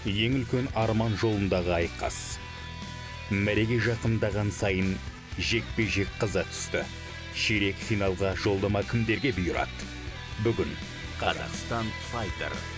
Ең үлкен арман жолындағы айқас. Мәреге жақындаған сайын жекпе-жек қыза түсті. Ширек финалға жолдама кімдерге бұйырады? Бүгін Қазақстан Файтер